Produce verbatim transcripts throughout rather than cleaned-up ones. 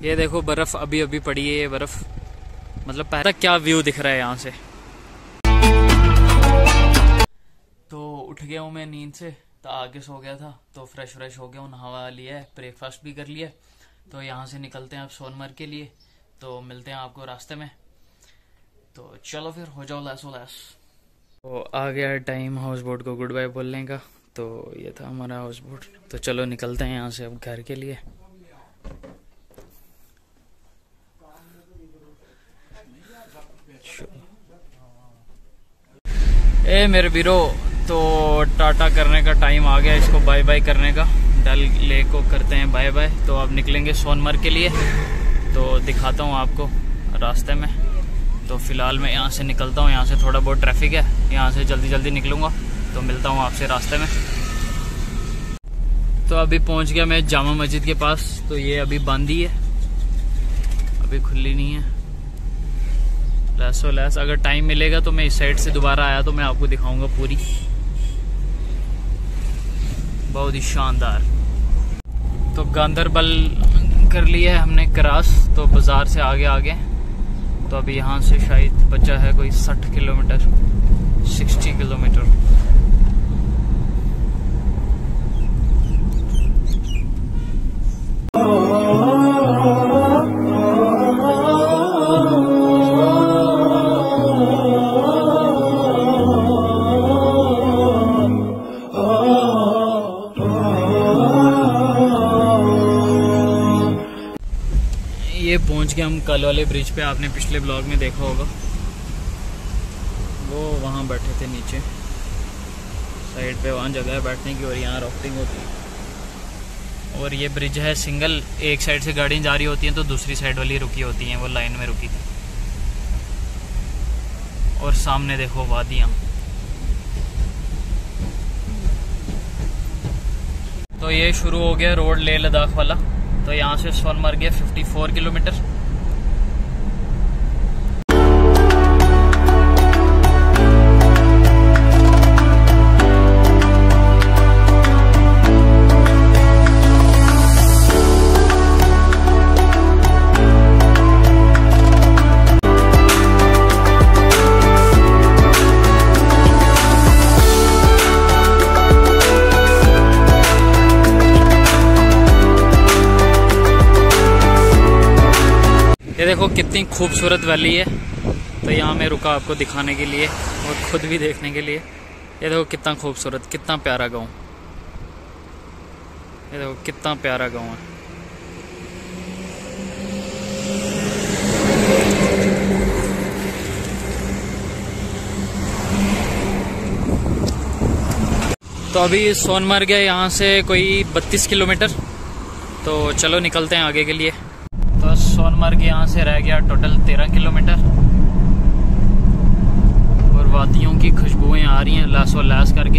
ये देखो बर्फ अभी अभी पड़ी है, ये बर्फ मतलब पहले क्या व्यू दिख रहा है यहाँ से। तो उठ गया हूँ मैं नींद से, तो आगे सो गया था, तो फ्रेश फ्रेश हो गया हूँ, नहावा लिया है, ब्रेकफास्ट भी कर लिया। तो यहाँ से निकलते हैं अब सोनमर्ग के लिए, तो मिलते हैं आपको रास्ते में। तो चलो फिर हो जाओ लैसो लैस। तो आ गया टाइम हाउस बोट को गुड बाय बोलने का। तो ये था हमारा हाउस बोट। तो चलो निकलते हैं यहाँ से अब घर के लिए। ए मेरे वीरो, तो टाटा करने का टाइम आ गया, इसको बाय बाय करने का। डल लेक को करते हैं बाय बाय। तो अब निकलेंगे सोनमर्ग के लिए, तो दिखाता हूँ आपको रास्ते में। तो फिलहाल मैं यहाँ से निकलता हूँ, यहाँ से थोड़ा बहुत ट्रैफिक है, यहाँ से जल्दी जल्दी निकलूँगा। तो मिलता हूँ आपसे रास्ते में। तो अभी पहुँच गया मैं जामा मस्जिद के पास। तो ये अभी बंदी है, अभी खुली नहीं है। लैसो लैस अगर टाइम मिलेगा तो मैं इस साइड से दोबारा आया तो मैं आपको दिखाऊंगा पूरी, बहुत ही शानदार। तो गांधरबल कर लिया है हमने क्रॉस, तो बाजार से आगे आगे। तो अभी यहाँ से शायद बचा है कोई साठ किलोमीटर, साठ किलोमीटर। ये पहुंच गए हम कल वाले ब्रिज पे। आपने पिछले ब्लॉग में देखा होगा, वो वहाँ बैठे थे नीचे साइड पे, वहाँ जगह है बैठने की और यहाँ राफ्टिंग होती है। और ये ब्रिज है सिंगल, एक साइड से गाड़ी जा रही होती है तो दूसरी साइड वाली रुकी होती हैं, वो लाइन में रुकी थी। और सामने देखो वादियाँ। तो ये शुरू हो गया रोड लेह लद्दाख वाला। तो यहाँ से सोनमर्ग है चौवन किलोमीटर। ये देखो कितनी खूबसूरत वैली है। तो यहाँ मैं रुका आपको दिखाने के लिए और खुद भी देखने के लिए। ये देखो कितना खूबसूरत, कितना प्यारा गांव। ये देखो कितना प्यारा गांव है। तो अभी सोनमर्ग है यहाँ से कोई बत्तीस किलोमीटर। तो चलो निकलते हैं आगे के लिए। तो सोनमर्ग यहाँ से रह गया टोटल तेरह किलोमीटर। और वादियों की खुशबुएं आ रही हैं लैसो लैस करके।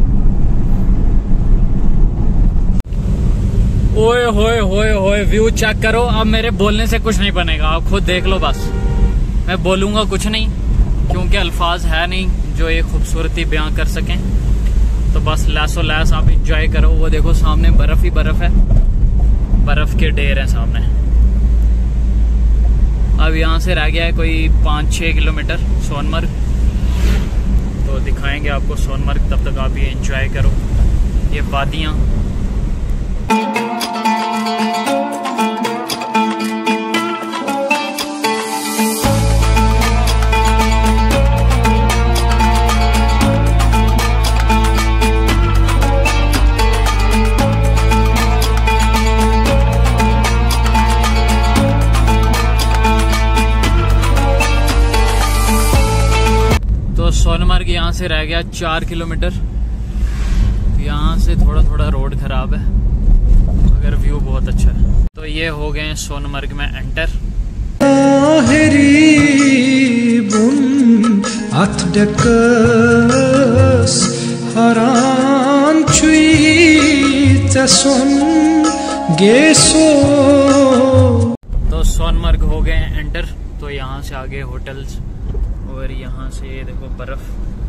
ओए होए होए होए, व्यू चेक करो। अब मेरे बोलने से कुछ नहीं बनेगा, आप खुद देख लो बस। मैं बोलूँगा कुछ नहीं क्योंकि अल्फाज है नहीं जो ये खूबसूरती बयां कर सकें। तो बस लैसो लैस आप इंजॉय करो। वो देखो सामने बर्फ ही बर्फ है, बर्फ के ढेर है सामने। अब यहाँ से रह गया है कोई पाँच छः किलोमीटर सोनमर्ग। तो दिखाएंगे आपको सोनमर्ग, तब तक आप ये एंजॉय करो ये वादियाँ। सोनमर्ग यहाँ से रह गया चार किलोमीटर। यहाँ से थोड़ा थोड़ा रोड खराब है, मगर व्यू बहुत अच्छा है। तो ये हो गए सोनमर्ग में एंटर। तो सोनमर्ग हो गए एंटर। तो यहाँ से आगे होटल्स और यहाँ से ये देखो बर्फ,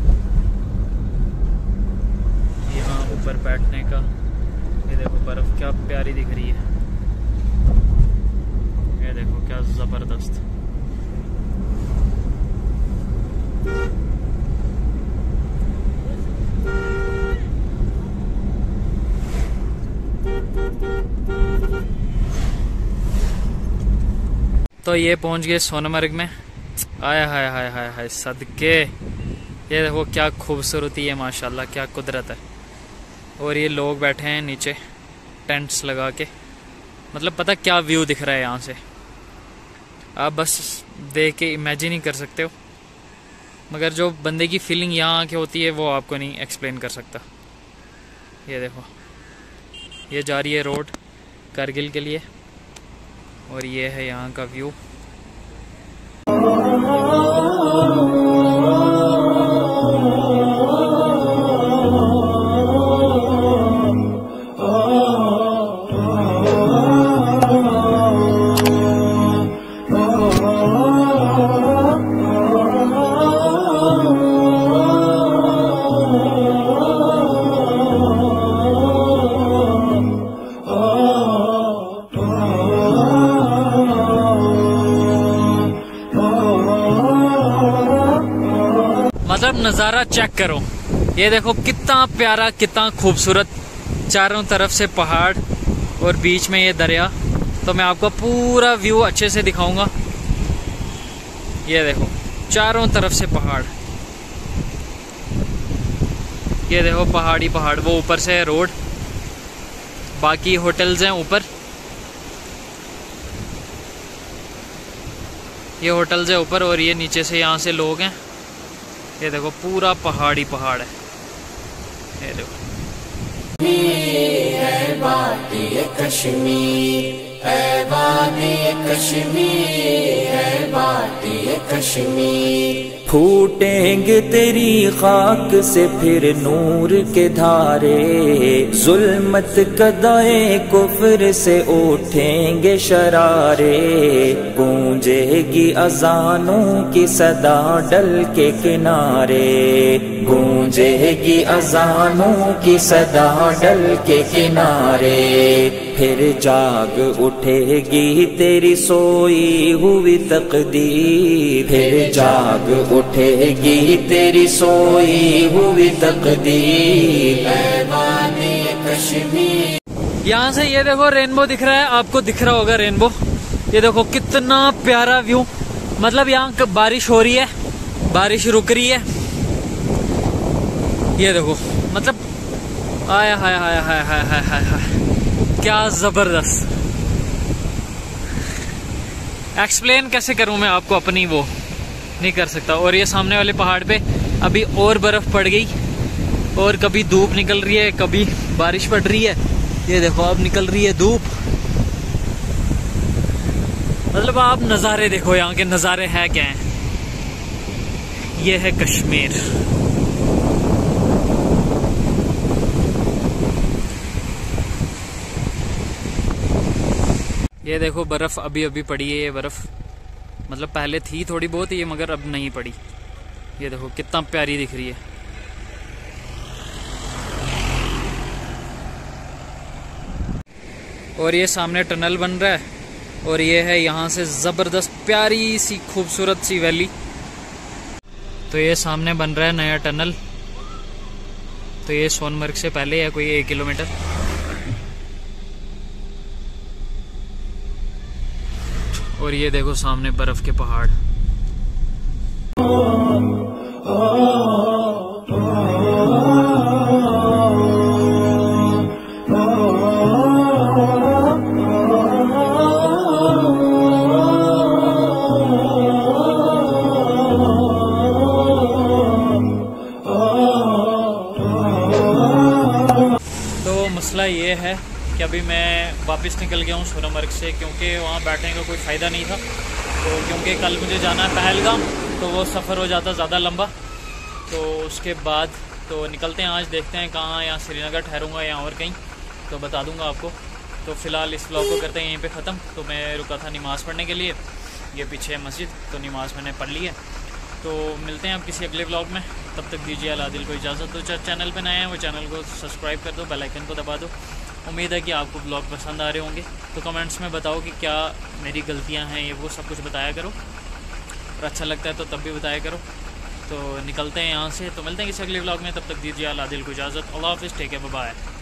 यहाँ ऊपर बैठने का। ये देखो बर्फ क्या प्यारी दिख रही है। देखो क्या जबरदस्त। तो ये पहुंच गए सोनमर्ग में। आया हाय हाय हाय हाय सदके, ये देखो क्या खूबसूरती है माशाल्लाह, क्या कुदरत है। और ये लोग बैठे हैं नीचे टेंट्स लगा के, मतलब पता क्या व्यू दिख रहा है यहाँ से, आप बस देख के इमेजिन ही कर सकते हो। मगर जो बंदे की फीलिंग यहाँ आके होती है वो आपको नहीं एक्सप्लेन कर सकता। ये देखो, ये जा रही है रोड कारगिल के लिए, और ये है यहाँ का व्यू। मतलब नज़ारा चेक करो, ये देखो कितना प्यारा, कितना खूबसूरत, चारों तरफ से पहाड़ और बीच में ये दरिया। तो मैं आपको पूरा व्यू अच्छे से दिखाऊंगा। ये देखो चारों तरफ से पहाड़, ये देखो पहाड़ी पहाड़, वो ऊपर से है रोड, बाकी होटल्स हैं ऊपर, ये होटल्स है ऊपर, और ये नीचे से यहाँ से लोग हैं। ये देखो पूरा पहाड़ी पहाड़ है, ये देखो। है बाटी कश्मीर, है बाटी कश्मीर, है बाटी कश्मीर। फूटेंगे तेरी खाक से फिर नूर के धारे, जुल्मत कदाए कुफ्र से उठेंगे शरारे। गूंजेगी अजानों की सदा डल के किनारे, गूंजेगी अजानों की सदा डल के किनारे। फिर जाग उठेगी तेरी सोई हुई तकदीर, फिर जाग उठेगी तेरी सोई हुई तकदीर। कश्मीर। यहाँ से ये देखो रेनबो दिख रहा है, आपको दिख रहा होगा रेनबो। ये देखो कितना प्यारा व्यू, मतलब यहाँ बारिश हो रही है, बारिश रुक रही है। ये देखो मतलब आया हाय हाय हाय हाय हाय हाय हाय, क्या जबरदस्त। एक्सप्लेन कैसे करूं मैं आपको, अपनी वो नहीं कर सकता। और ये सामने वाले पहाड़ पे अभी और बर्फ पड़ गई, और कभी धूप निकल रही है, कभी बारिश पड़ रही है। ये देखो अब निकल रही है धूप। मतलब आप नज़ारे देखो, यहाँ के नज़ारे है क्या हैं। ये है कश्मीर। ये देखो बर्फ अभी अभी पड़ी है, ये बर्फ मतलब पहले थी थोड़ी बहुत ये, मगर अब नहीं पड़ी। ये देखो कितना प्यारी दिख रही है। और ये सामने टनल बन रहा है, और ये है यहाँ से जबरदस्त प्यारी सी खूबसूरत सी वैली। तो ये सामने बन रहा है नया टनल। तो ये सोनमर्ग से पहले है कोई एक किलोमीटर। और ये देखो सामने बर्फ के पहाड़। तो मसला ये है कि अभी मैं वापस निकल गया हूँ सोनमर्ग से, क्योंकि वहाँ बैठने का कोई फ़ायदा नहीं था। तो क्योंकि कल मुझे जाना है पहलगाम, तो वो सफ़र हो जाता ज़्यादा लंबा। तो उसके बाद तो निकलते हैं, आज देखते हैं कहाँ, या श्रीनगर ठहरूँगा या और कहीं, तो बता दूँगा आपको। तो फ़िलहाल इस व्लॉग को करते हैं यहीं पे ख़त्म। तो मैं रुका था नमाज़ पढ़ने के लिए, ये पीछे है मस्जिद, तो नमाज़ मैंने पढ़ ली है। तो मिलते हैं अब किसी अगले व्लॉग में, तब तक दीजिए अल्लाह दिल को इजाज़त। तो चैनल पर नए हैं वो चैनल को सब्सक्राइब कर दो, बेल आइकन को दबा दो। उम्मीद है कि आपको ब्लॉग पसंद आ रहे होंगे। तो कमेंट्स में बताओ कि क्या मेरी गलतियाँ हैं, ये वो सब कुछ बताया करो, और अच्छा लगता है तो तब भी बताया करो। तो निकलते हैं यहाँ से, तो मिलते हैं किसी अगले ब्लॉग में, तब तक दीजिए अल्लाह दिल को इजाज़त। अल्लाह हाफ़िज़, टेक केयर, बाय बाय।